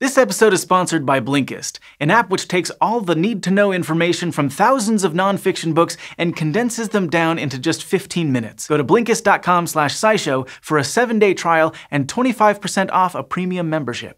This episode is sponsored by Blinkist, an app which takes all the need-to-know information from thousands of nonfiction books and condenses them down into just 15 minutes. Go to Blinkist.com/SciShow for a 7-day trial and 25% off a premium membership.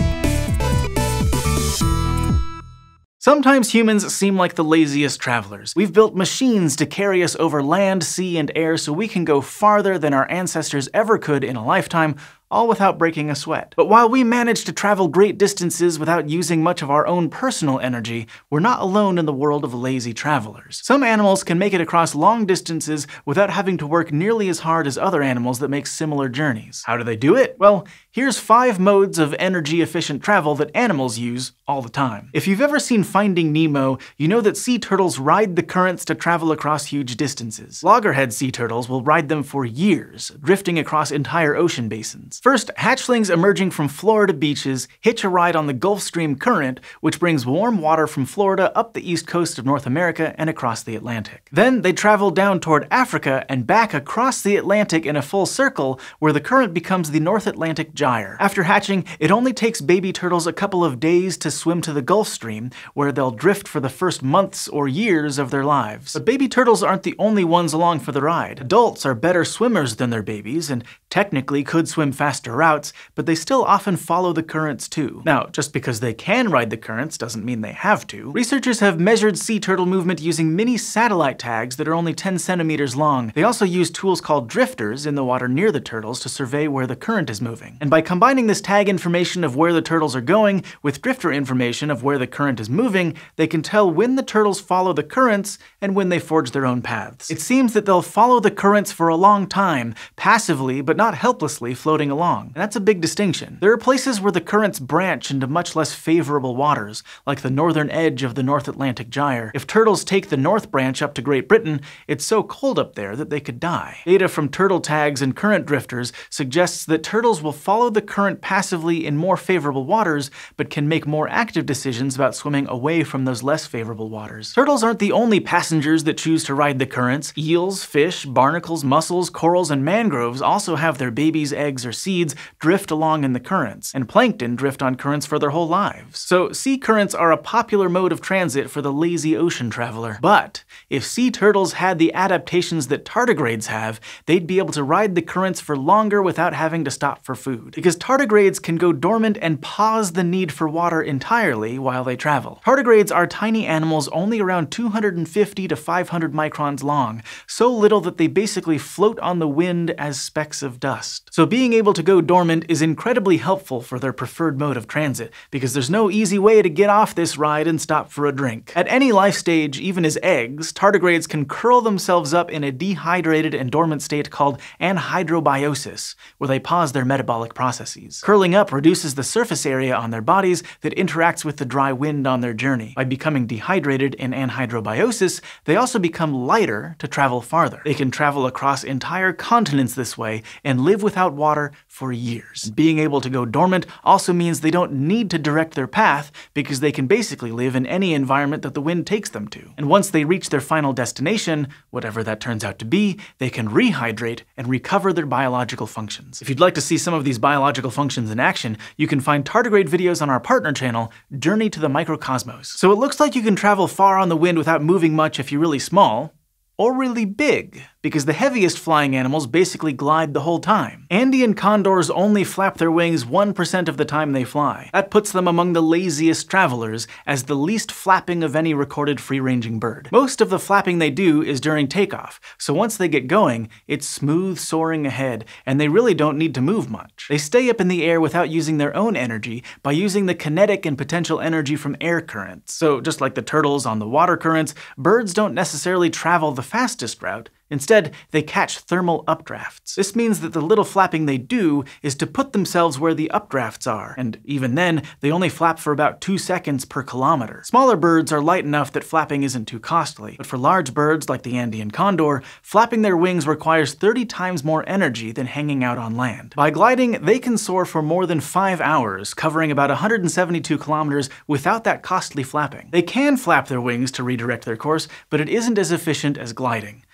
Sometimes humans seem like the laziest travelers. We've built machines to carry us over land, sea, and air so we can go farther than our ancestors ever could in a lifetime, all without breaking a sweat. But while we manage to travel great distances without using much of our own personal energy, we're not alone in the world of lazy travelers. Some animals can make it across long distances without having to work nearly as hard as other animals that make similar journeys. How do they do it? Well, here's 5 modes of energy-efficient travel that animals use all the time. If you've ever seen Finding Nemo, you know that sea turtles ride the currents to travel across huge distances. Loggerhead sea turtles will ride them for years, drifting across entire ocean basins. First, hatchlings emerging from Florida beaches hitch a ride on the Gulf Stream current, which brings warm water from Florida up the east coast of North America and across the Atlantic. Then they travel down toward Africa and back across the Atlantic in a full circle, where the current becomes the North Atlantic Gyre. After hatching, it only takes baby turtles a couple of days to swim to the Gulf Stream, where they'll drift for the first months or years of their lives. But baby turtles aren't the only ones along for the ride. Adults are better swimmers than their babies, and technically could swim faster routes, but they still often follow the currents too. Now, just because they can ride the currents doesn't mean they have to. Researchers have measured sea turtle movement using mini satellite tags that are only 10 centimeters long. They also use tools called drifters in the water near the turtles to survey where the current is moving. And by combining this tag information of where the turtles are going with drifter information of where the current is moving, they can tell when the turtles follow the currents and when they forge their own paths. It seems that they'll follow the currents for a long time, passively but not helplessly floating along. And that's a big distinction. There are places where the currents branch into much less favorable waters, like the northern edge of the North Atlantic Gyre. If turtles take the north branch up to Great Britain, it's so cold up there that they could die. Data from turtle tags and current drifters suggests that turtles will follow the current passively in more favorable waters, but can make more active decisions about swimming away from those less favorable waters. Turtles aren't the only passengers that choose to ride the currents. Eels, fish, barnacles, mussels, corals, and mangroves also have their babies, eggs, or seeds drift along in the currents, and plankton drift on currents for their whole lives. So sea currents are a popular mode of transit for the lazy ocean traveler. But if sea turtles had the adaptations that tardigrades have, they'd be able to ride the currents for longer without having to stop for food. Because tardigrades can go dormant and pause the need for water entirely while they travel. Tardigrades are tiny animals only around 250 to 500 microns long, so little that they basically float on the wind as specks of dust. So being able to go dormant is incredibly helpful for their preferred mode of transit, because there's no easy way to get off this ride and stop for a drink. At any life stage, even as eggs, tardigrades can curl themselves up in a dehydrated and dormant state called anhydrobiosis, where they pause their metabolic processes. Curling up reduces the surface area on their bodies that interacts with the dry wind on their journey. By becoming dehydrated in anhydrobiosis, they also become lighter to travel farther. They can travel across entire continents this way and live without water for years. Being able to go dormant also means they don't need to direct their path, because they can basically live in any environment that the wind takes them to. And once they reach their final destination, whatever that turns out to be, they can rehydrate and recover their biological functions. If you'd like to see some of these biological functions in action, you can find tardigrade videos on our partner channel, Journey to the Microcosmos. So it looks like you can travel far on the wind without moving much if you're really small, or really big, because the heaviest flying animals basically glide the whole time. Andean Condors only flap their wings 1% of the time they fly. That puts them among the laziest travelers, as the least flapping of any recorded free-ranging bird. Most of the flapping they do is during takeoff, so once they get going, it's smooth soaring ahead, and they really don't need to move much. They stay up in the air without using their own energy by using the kinetic and potential energy from air currents. So just like the turtles on the water currents, birds don't necessarily travel the fastest route. Instead, they catch thermal updrafts. This means that the little flapping they do is to put themselves where the updrafts are, and even then, they only flap for about 2 seconds per kilometer. Smaller birds are light enough that flapping isn't too costly, but for large birds like the Andean Condor, flapping their wings requires 30 times more energy than hanging out on land. By gliding, they can soar for more than 5 hours, covering about 172 kilometers without that costly flapping. They can flap their wings to redirect their course, but it isn't as efficient as gliding.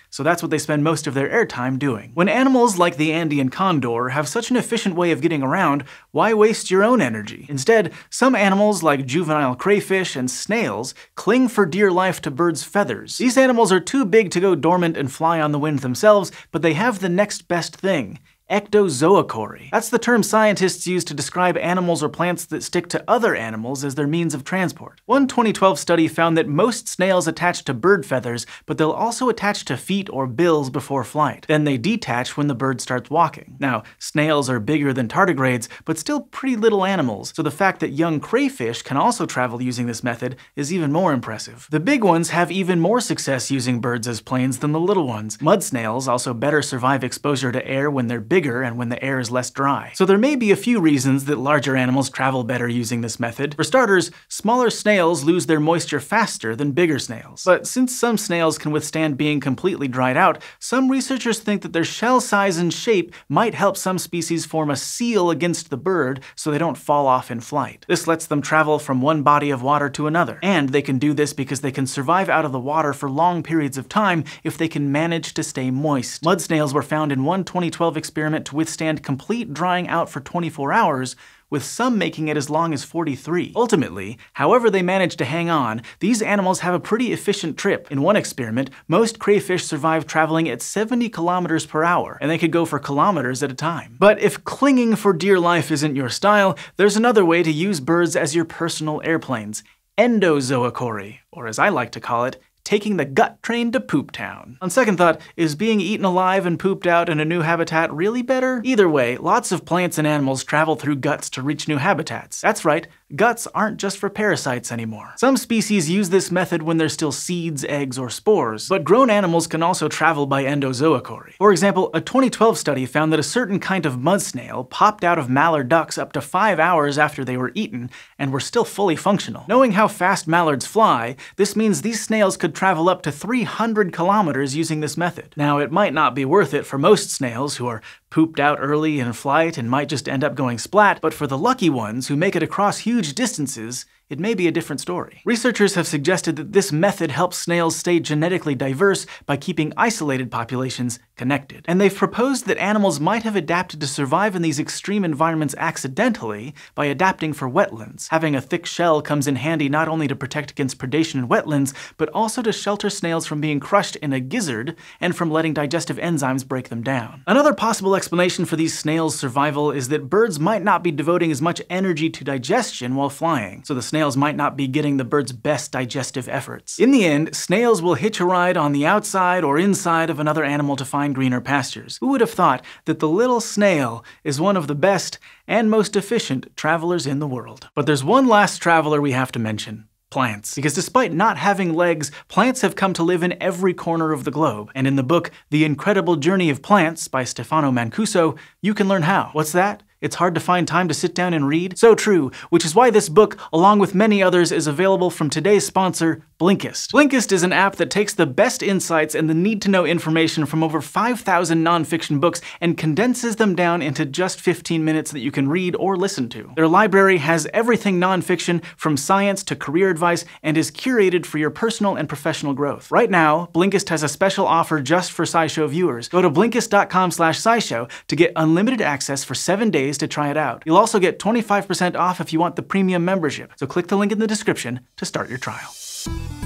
so that's what they spend most of their airtime doing. When animals like the Andean Condor have such an efficient way of getting around, why waste your own energy? Instead, some animals like juvenile crayfish and snails cling for dear life to birds' feathers. These animals are too big to go dormant and fly on the wind themselves, but they have the next best thing: ectozoochory. That's the term scientists use to describe animals or plants that stick to other animals as their means of transport. One 2012 study found that most snails attach to bird feathers, but they'll also attach to feet or bills before flight. Then they detach when the bird starts walking. Now, snails are bigger than tardigrades, but still pretty little animals, so the fact that young crayfish can also travel using this method is even more impressive. The big ones have even more success using birds as planes than the little ones. Mud snails also better survive exposure to air when they're bigger and when the air is less dry. So there may be a few reasons that larger animals travel better using this method. For starters, smaller snails lose their moisture faster than bigger snails. But since some snails can withstand being completely dried out, some researchers think that their shell size and shape might help some species form a seal against the bird so they don't fall off in flight. This lets them travel from one body of water to another. And they can do this because they can survive out of the water for long periods of time if they can manage to stay moist. Mud snails were found in one 2012 experiment to withstand complete drying out for 24 hours, with some making it as long as 43. Ultimately, however they manage to hang on, these animals have a pretty efficient trip. In one experiment, most crayfish survived traveling at 70 kilometers per hour, and they could go for kilometers at a time. But if clinging for dear life isn't your style, there's another way to use birds as your personal airplanes: endozoochory, or as I like to call it, taking the gut train to Poop Town. On second thought, is being eaten alive and pooped out in a new habitat really better? Either way, lots of plants and animals travel through guts to reach new habitats. That's right, guts aren't just for parasites anymore. Some species use this method when they're still seeds, eggs, or spores, but grown animals can also travel by endozoochory. For example, a 2012 study found that a certain kind of mud snail popped out of mallard ducks up to 5 hours after they were eaten and were still fully functional. Knowing how fast mallards fly, this means these snails could travel up to 300 kilometers using this method. Now, it might not be worth it for most snails who are pooped out early in flight and might just end up going splat, but for the lucky ones who make it across huge distances, it may be a different story. Researchers have suggested that this method helps snails stay genetically diverse by keeping isolated populations connected. And they've proposed that animals might have adapted to survive in these extreme environments accidentally by adapting for wetlands. Having a thick shell comes in handy not only to protect against predation in wetlands, but also to shelter snails from being crushed in a gizzard and from letting digestive enzymes break them down. Another possible explanation for these snails' survival is that birds might not be devoting as much energy to digestion while flying, so the snails might not be getting the bird's best digestive efforts. In the end, snails will hitch a ride on the outside or inside of another animal to find greener pastures. Who would have thought that the little snail is one of the best and most efficient travelers in the world? But there's one last traveler we have to mention: plants. Because despite not having legs, plants have come to live in every corner of the globe. And in the book The Incredible Journey of Plants by Stefano Mancuso, you can learn how. What's that? It's hard to find time to sit down and read? So true, which is why this book, along with many others, is available from today's sponsor, Blinkist. Blinkist is an app that takes the best insights and the need-to-know information from over 5,000 nonfiction books and condenses them down into just 15 minutes that you can read or listen to. Their library has everything nonfiction, from science to career advice, and is curated for your personal and professional growth. Right now, Blinkist has a special offer just for SciShow viewers. Go to Blinkist.com/SciShow to get unlimited access for 7 days to try it out. You'll also get 25% off if you want the premium membership, so click the link in the description to start your trial.